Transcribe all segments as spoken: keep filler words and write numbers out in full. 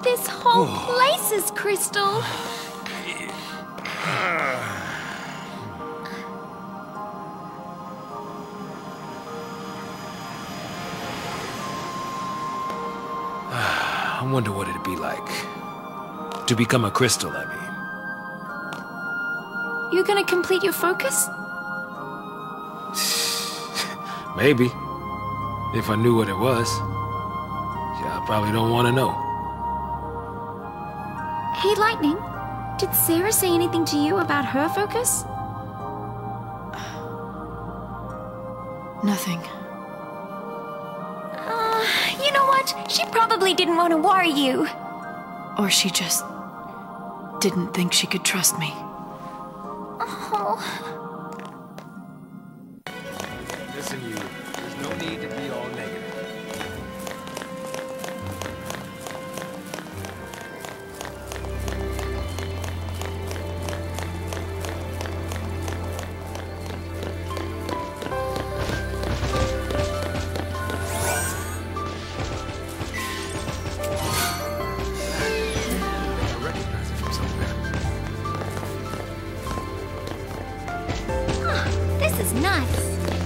This whole place is crystal. I wonder what it'd be like to become a crystal, I mean. You gonna complete your focus? Maybe. If I knew what it was. Yeah, I probably don't want to know. Hey, Lightning. Did Sarah say anything to you about her focus? Nothing. Uh, you know what? She probably didn't want to worry you. Or she just didn't think she could trust me. Oh. Listen, you. There's no need to be all negative. This is nice.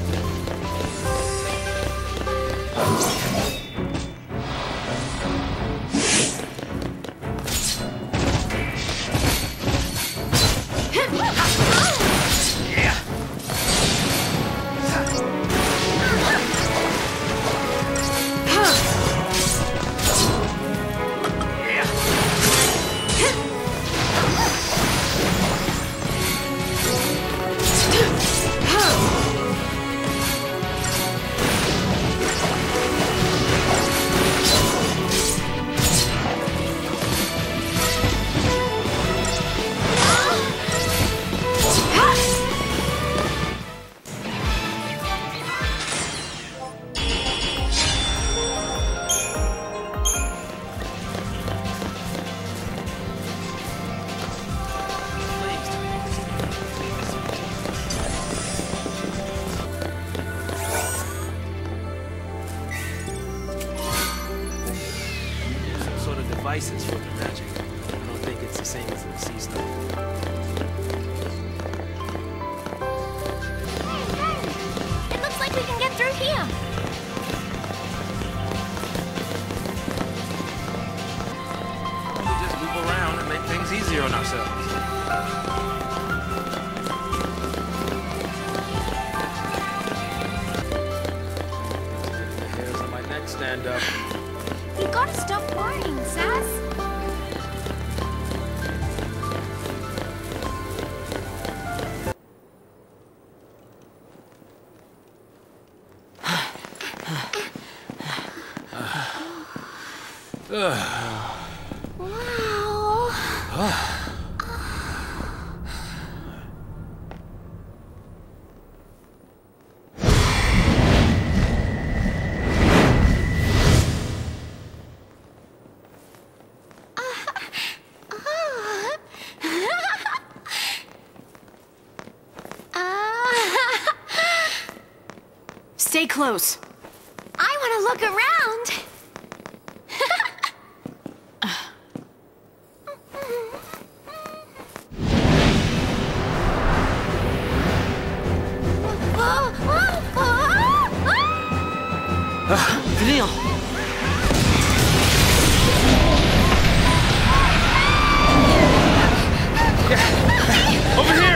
Devices for the magic. I don't think it's the same as the sea stuff. It looks like we can get through here. We'll just move around and make things easier on ourselves. Getting the hairs on my neck stand up. You gotta stop worrying, Sass. Wow. Stay close. I want to look around. Vanille. Over here!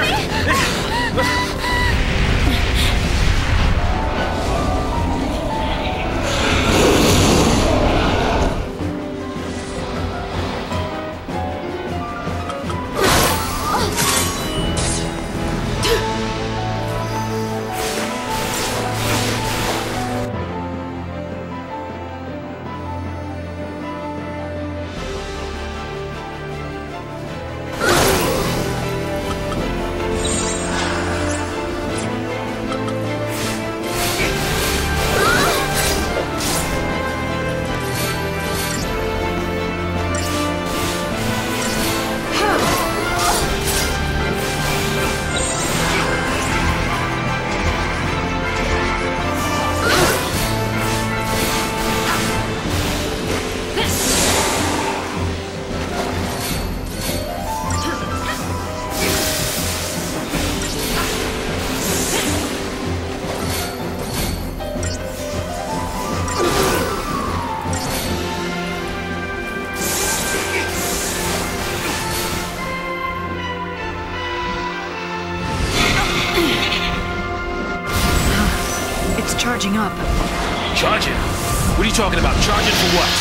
charging up. Charging? What are you talking about? Charging for what?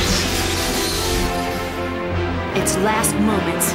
Its last moments.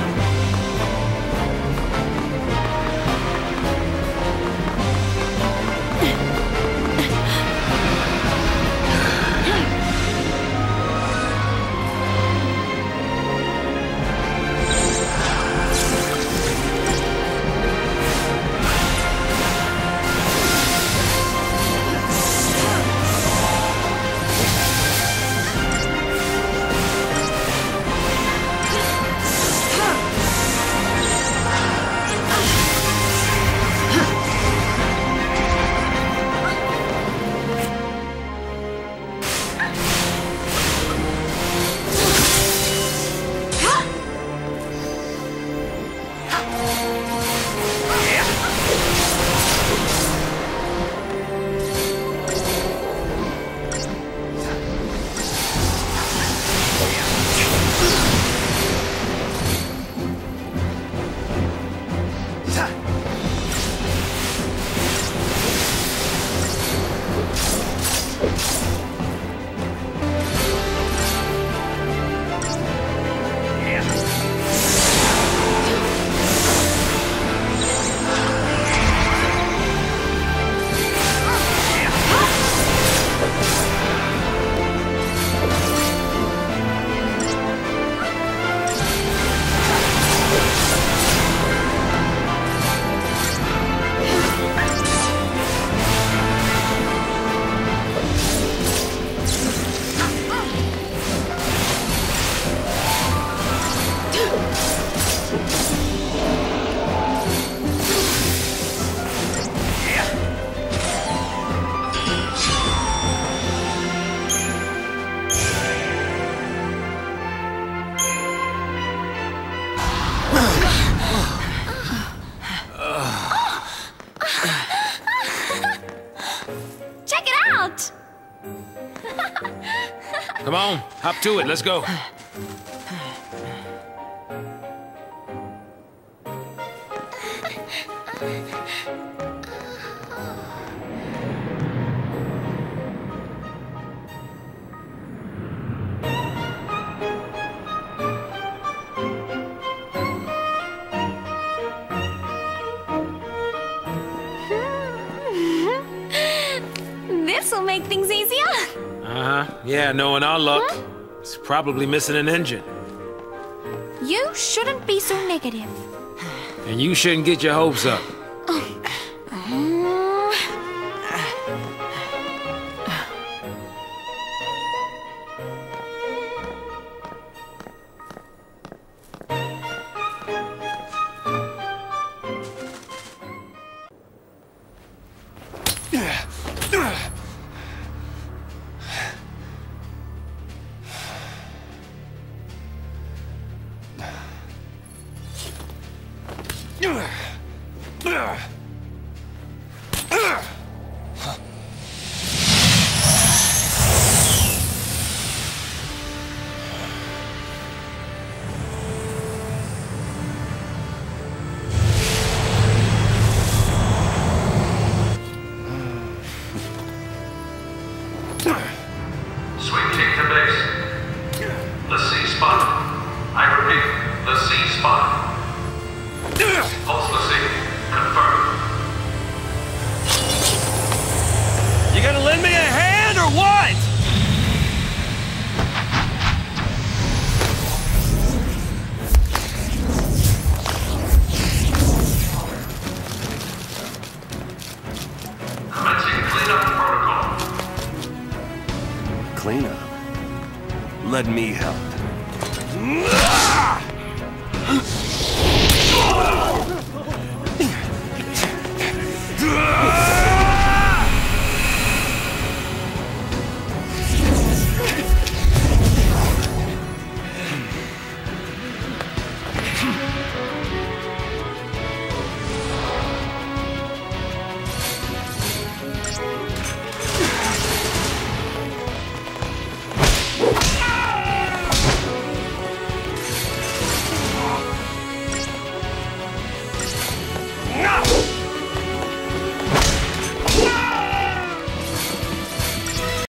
Come on, hop to it, let's go. This'll make things easier. Uh-huh. Yeah, knowing our luck, huh? It's probably missing an engine. You shouldn't be so negative. And you shouldn't get your hopes up. Sweeping to base. The C spot. I repeat, the C spot. Pulse the C. Confirmed. You gonna lend me a hand or what? Commencing cleanup protocol. Cleanup? Let me help.